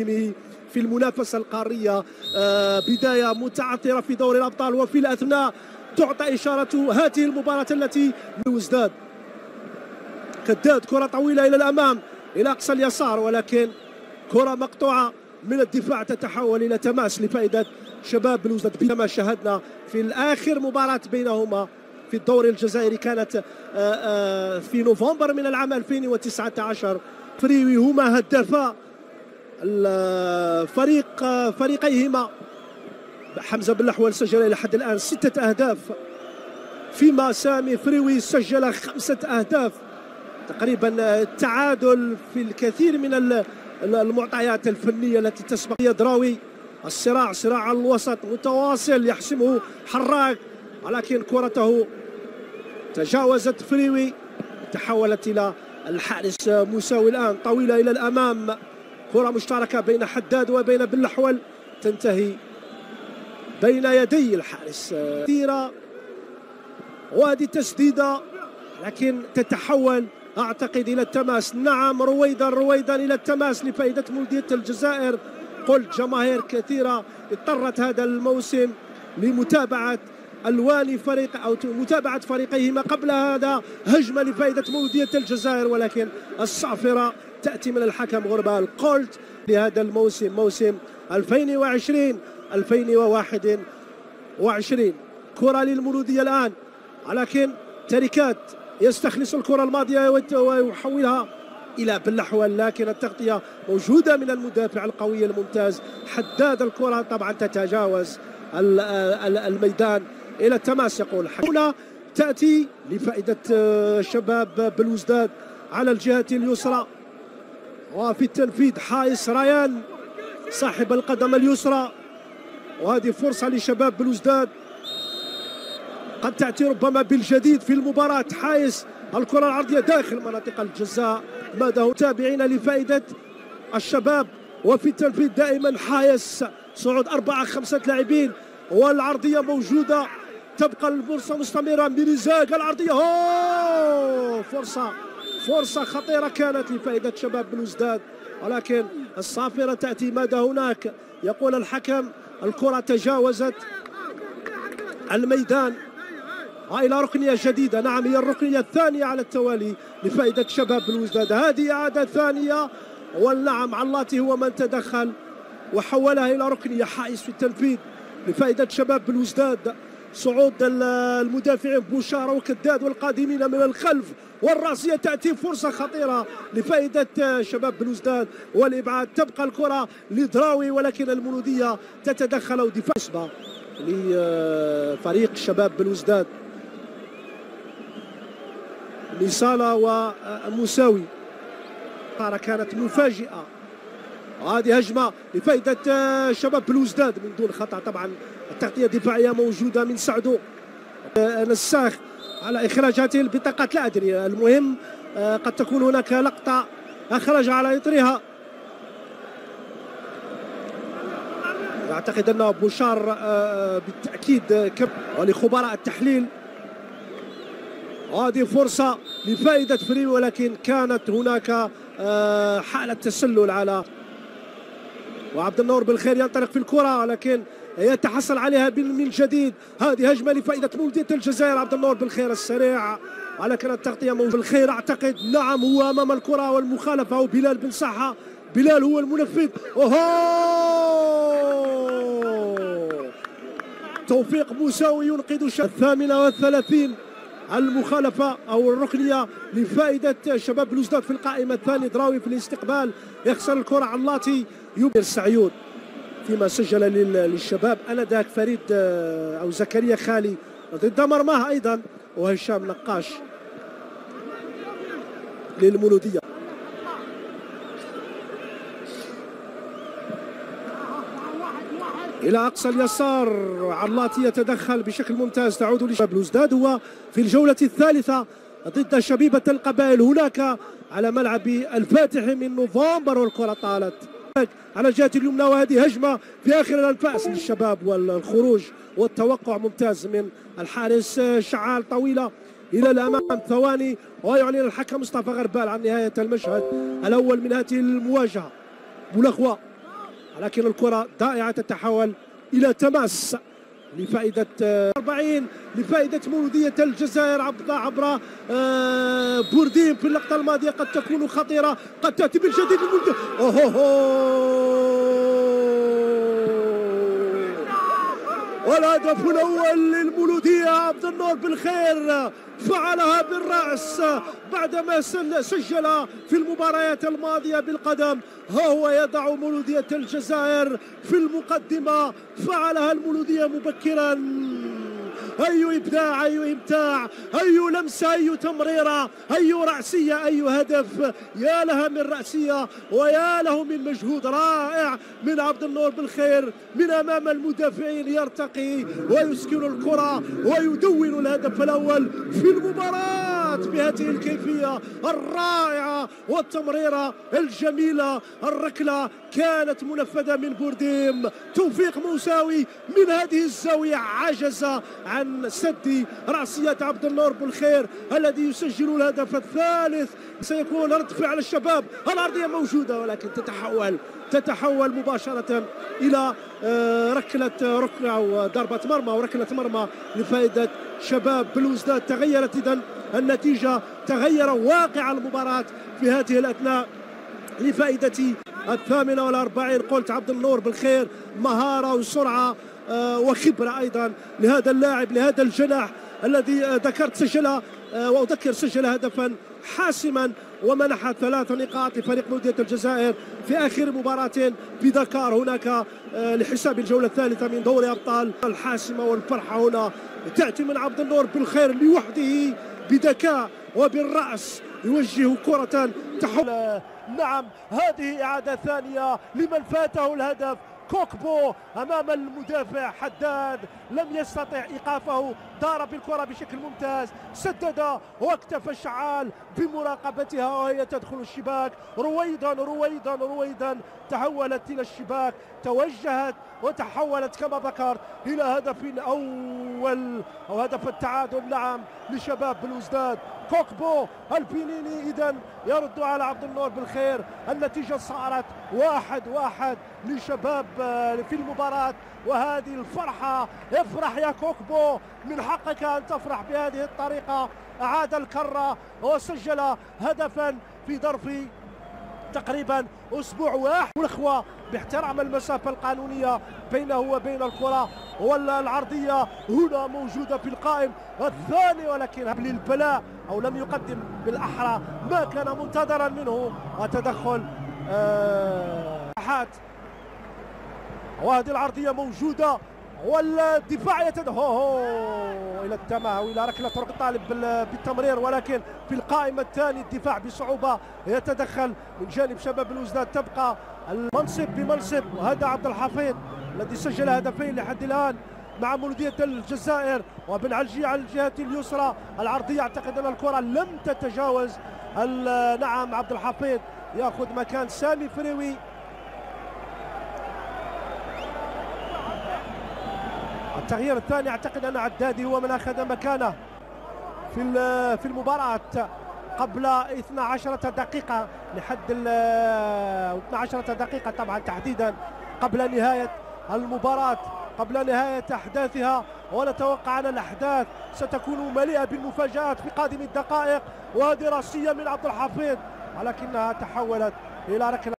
في المنافسة القارية. بداية متعثرة في دوري الأبطال، وفي الأثناء تعطى إشارة هذه المباراة التي بلوزداد. كداد كرة طويلة إلى الأمام إلى أقصى اليسار، ولكن كرة مقطوعة من الدفاع تتحول إلى تماس لفائدة شباب بلوزداد. كما شاهدنا في الآخر مباراة بينهما في الدوري الجزائري كانت في نوفمبر من العام 2019. فريوي هما هدافا فريقيهما. حمزة بن الأحول سجل إلى حد الآن 6 أهداف، فيما سامي فريوي سجل 5 أهداف. تقريبا التعادل في الكثير من المعطيات الفنية التي تسبق. يدراوي الصراع على الوسط متواصل يحسمه حراك، ولكن كرته تجاوزت فريوي، تحولت إلى الحارس موساوي. الآن طويلة إلى الأمام، كرة مشتركة بين حداد وبين بن الأحول تنتهي بين يدي الحارس. كثيرة وهذه تسديدة، لكن تتحول أعتقد إلى التماس. نعم، رويدا إلى التماس لفائدة مولودية الجزائر. قلت جماهير كثيرة اضطرت هذا الموسم لمتابعة ألوان فريق أو متابعة فريقيهما. قبل هذا هجمة لفائدة مولودية الجزائر، ولكن الصافرة تأتي من الحكم غربال. قلت لهذا الموسم، موسم 2020-2021. كرة للمولودية الآن، ولكن تركات يستخلص الكرة الماضية ويحولها إلى بن الأحول، لكن التغطية موجودة من المدافع القوي الممتاز حداد. الكرة طبعا تتجاوز الميدان إلى التماس. يقول هنا تأتي لفائدة شباب بلوزداد على الجهة اليسرى، وفي التنفيذ حايس ريان صاحب القدم اليسرى. وهذه فرصة لشباب بلوزداد قد تأتي ربما بالجديد في المباراة. حايس الكرة العرضية داخل مناطق الجزاء. ماذا تابعين لفائدة الشباب، وفي التنفيذ دائما حايس. صعود 4-5 لاعبين والعرضية موجودة، تبقى الفرصة مستمرة. ميرزاق العرضية، فرصة خطيرة كانت لفائدة شباب بلوزداد، ولكن الصافرة تأتي. ماذا هناك؟ يقول الحكم الكرة تجاوزت الميدان إلى ركنية جديدة. نعم، هي الركنية الثانية على التوالي لفائدة شباب بلوزداد. هذه إعادة ثانية، والنعم علاتي هو من تدخل وحولها إلى ركنية. حائز في التنفيذ لفائدة شباب بلوزداد. صعود المدافعين بوشارة وكداد والقادمين من الخلف، والراسية تأتي. فرصة خطيرة لفائدة شباب بلوزداد والإبعاد. تبقى الكرة لدراوي، ولكن المولودية تتدخل ودفاع لفريق شباب بلوزداد. نصالة وموساوي كانت مفاجئة. وهذه هجمة لفائدة شباب بلوزداد من دون خطأ. طبعا التغطية الدفاعية موجودة من سعدو نساخ على إخراج هذه البطاقات، لا أدري، المهم قد تكون هناك لقطة أخرج على إطرها. أعتقد أن بوشار بالتأكيد ولخبراء التحليل. هذه فرصة لفائدة فريوي، ولكن كانت هناك حالة تسلل على، وعبد النور بالخير ينطلق في الكرة، ولكن يتحصل عليها من جديد. هذه هجمة لفائدة مولودية الجزائر. عبد النور بالخير السريع، ولكن التغطية موجودة. بالخير أعتقد، نعم، هو أمام الكرة والمخالفة، وبلال بن صحة. بلال هو المنفذ. توفيق موساوي ينقذ 38 المخالفة أو الركنية لفائدة شباب بلوزداد في القائمة الثانية. دراوي في الاستقبال يخسر الكرة. علاتي يبير سعيود، فيما سجل للشباب انذاك فريد او زكريا خالي ضد مرماه ايضا، وهشام نقاش للمولودية. إلى أقصى اليسار علاتي يتدخل بشكل ممتاز. تعود لشباب بلوزداد هو في الجولة الثالثة ضد شبيبة القبائل هناك على ملعب الفاتح من نوفمبر، والكرة طالت على الجهة اليمنى. وهذه هجمة في آخر الأنفاس للشباب، والخروج والتوقع ممتاز من الحارس شعال. طويلة إلى الأمام، ثواني ويعلن الحكم مصطفى غربال عن نهاية المشهد الأول من هذه المواجهة. بولخوا لكن الكرة ضائعة تتحول إلى تماس لفائدة 40 لفائدة مولودية الجزائر عبر بورديم. في اللقطة الماضية قد تكون خطيرة، قد تأتي بالجديد للمولودية. والهدف الأول للمولودية عبد النور بالخير فعلها بالرأس بعدما سجل في المباريات الماضية بالقدم. ها هو يضع مولودية الجزائر في المقدمة، فعلها المولودية مبكرا. أي إبداع، أي إمتاع، أي لمسة، أي تمريرة، أي رأسية، أي هدف. يا لها من رأسية ويا له من مجهود رائع من عبد النور بالخير من أمام المدافعين. يرتقي ويسكن الكرة ويدون الهدف الأول في المباراة بهذه الكيفية الرائعة، والتمريرة الجميلة. الركلة كانت منفذة من بورديم. توفيق موساوي من هذه الزاوية عجز عن سد رأسية عبد النور بالخير الذي يسجل الهدف الثالث. سيكون رد فعل الشباب. الأرضية موجودة ولكن تتحول مباشرة إلى ركلة أو ضربة مرمى وركلة مرمى لفائدة شباب بلوزداد. تغيرت إذن النتيجة، تغير واقع المباراة في هذه الأثناء لفائدة 48. قلت عبد النور بالخير مهارة وسرعة وخبرة أيضا لهذا اللاعب، لهذا الجناح الذي ذكرت سجل هدفا حاسما ومنح 3 نقاط لفريق مولودية الجزائر في آخر مباراة بدكار هناك لحساب الجولة الثالثة من دوري أبطال. الحاسمة والفرحة هنا تأتي من عبد النور بالخير لوحده بذكاء وبالرأس، يوجه كرة تحول. نعم، هذه إعادة ثانية لمن فاته الهدف. كوكبو أمام المدافع حداد لم يستطع إيقافه، ضارب بالكرة بشكل ممتاز، سدد واكتفى شعال بمراقبتها وهي تدخل الشباك. رويدا تحولت إلى الشباك، توجهت وتحولت كما ذكرت إلى هدف أول أو هدف التعادل نعم لشباب بلوزداد. كوكبو البنيني إذن يرد على عبد النور بالخير. النتيجة صارت 1-1 لشباب في المباراة، وهذه الفرحة. افرح يا كوكبو، من حقك أن تفرح بهذه الطريقة. أعاد الكرة وسجل هدفا في ظرف تقريبا أسبوع واحد. والإخوة باحترام المسافة القانونية بينه وبين الكرة، والعرضية هنا موجودة في القائم الثاني، ولكن للبلاء أو لم يقدم بالأحرى ما كان منتظرا منه، وتدخل وهذه العرضية موجودة والدفاع إلى التماس وإلى ركلة طرق طالب بالتمرير، ولكن في القائمة الثاني الدفاع بصعوبة يتدخل من جانب شباب بلوزداد. تبقى المنصب بمنصب، وهذا عبد الحفيظ الذي سجل هدفين لحد الآن مع مولودية الجزائر. وبن علجي على الجهة اليسرى، العرضية أعتقد أن الكرة لم تتجاوز. نعم، عبد الحفيظ يأخذ مكان سامي فريوي. التغيير الثاني اعتقد ان عدادي هو من اخذ مكانه في المباراة قبل 12 دقيقة لحد 12 دقيقة طبعا تحديدا قبل نهاية المباراة، قبل نهاية أحداثها. ونتوقع أن الأحداث ستكون مليئة بالمفاجآت في قادم الدقائق. وهذه راسية من عبد الحفيظ ولكنها تحولت إلى ركلة